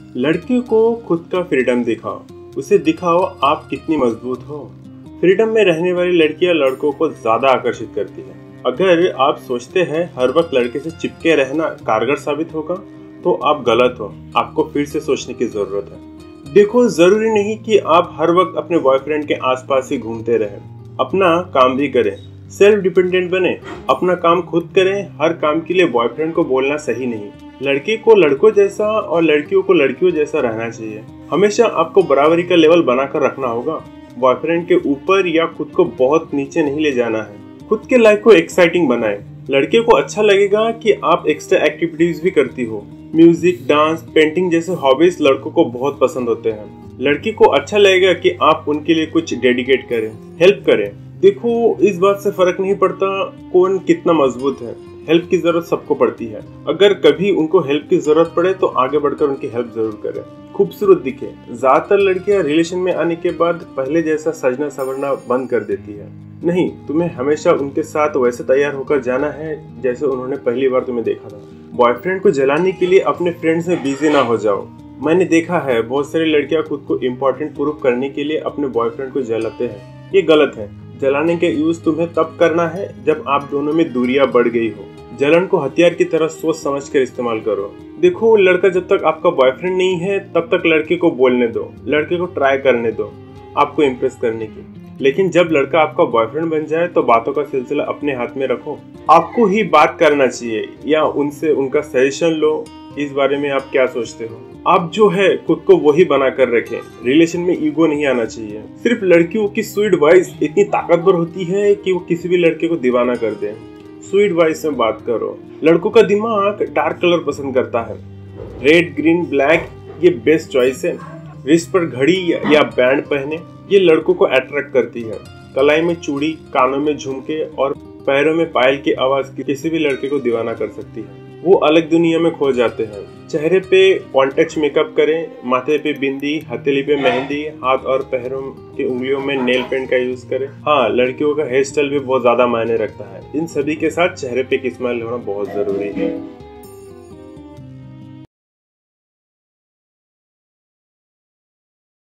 लड़कियों को खुद का फ्रीडम दिखाओ, उसे दिखाओ आप कितनी मजबूत हो। फ्रीडम में रहने वाली लड़कियां लड़कों को ज्यादा आकर्षित करती है। अगर आप सोचते हैं हर वक्त लड़के से चिपके रहना कारगर साबित होगा तो आप गलत हो। आपको फिर से सोचने की जरूरत है। देखो, जरूरी नहीं कि आप हर वक्त अपने बॉयफ्रेंड के आसपास ही घूमते रहें। अपना काम भी करें, सेल्फ डिपेंडेंट बने, अपना काम खुद करें। हर काम के लिए बॉयफ्रेंड को बोलना सही नहीं। लड़के को लड़कों जैसा और लड़कियों को लड़कियों जैसा रहना चाहिए। हमेशा आपको बराबरी का लेवल बनाकर रखना होगा। बॉयफ्रेंड के ऊपर या खुद को बहुत नीचे नहीं ले जाना है। खुद के लाइफ को एक्साइटिंग बनाएं। लड़के को अच्छा लगेगा कि आप एक्स्ट्रा एक्टिविटीज भी करती हो। म्यूजिक, डांस, पेंटिंग जैसे हॉबीज लड़कों को बहुत पसंद होते हैं। लड़की को अच्छा लगेगा कि आप उनके लिए कुछ डेडिकेट करें, हेल्प करें। देखो, इस बात से फर्क नहीं पड़ता कौन कितना मजबूत है। हेल्प की जरूरत सबको पड़ती है। अगर कभी उनको हेल्प की जरूरत पड़े तो आगे बढ़कर उनकी हेल्प जरूर करें। खूबसूरत दिखे। ज्यादातर लड़कियां रिलेशन में आने के बाद पहले जैसा सजना संवरना बंद कर देती है। नहीं, तुम्हें हमेशा उनके साथ वैसे तैयार होकर जाना है जैसे उन्होंने पहली बार तुम्हें देखा था। बॉयफ्रेंड को जलाने के लिए अपने फ्रेंड्स में बिजी ना हो जाओ। मैंने देखा है बहुत सारी लड़कियां खुद को इम्पोर्टेंट प्रूफ करने के लिए अपने बॉयफ्रेंड को जलाते हैं। ये गलत है। जलाने का यूज तुम्हें तब करना है जब आप दोनों में दूरियां बढ़ गई हो। जलन को हथियार की तरह सोच समझ कर इस्तेमाल करो। देखो, लड़का जब तक आपका बॉयफ्रेंड नहीं है तब तक लड़के को बोलने दो, लड़के को ट्राई करने दो आपको इम्प्रेस करने की। लेकिन जब लड़का आपका बॉयफ्रेंड बन जाए तो बातों का सिलसिला अपने हाथ में रखो। आपको ही बात करना चाहिए या उनसे उनका सजेशन लो। इस बारे में आप क्या सोचते हो? आप जो है खुद को वही बना कर रखें। रिलेशन में ईगो नहीं आना चाहिए। सिर्फ लड़कियों की स्वीट वॉइस इतनी ताकतवर होती है कि वो किसी भी लड़के को दीवाना कर दे। स्वीट वॉइस में बात करो। लड़कों का दिमाग डार्क कलर पसंद करता है। रेड, ग्रीन, ब्लैक ये बेस्ट चॉइस है। रिस्ट पर घड़ी या बैंड पहने, ये लड़कों को अट्रैक्ट करती है। कलाई में चूड़ी, कानों में झुमके और पैरों में पायल की आवाज किसी भी लड़के को दीवाना कर सकती है। वो अलग दुनिया में खो जाते हैं। चेहरे पे कॉन्टेक्ट मेकअप करें, माथे पे बिंदी, हथेली पे मेहंदी, हाथ और पैरों की उंगलियों में नेल पेंट का यूज करें। हाँ, लड़कियों का हेयर स्टाइल भी बहुत ज्यादा मायने रखता है। इन सभी के साथ चेहरे पे की स्माइल होना बहुत जरूरी है।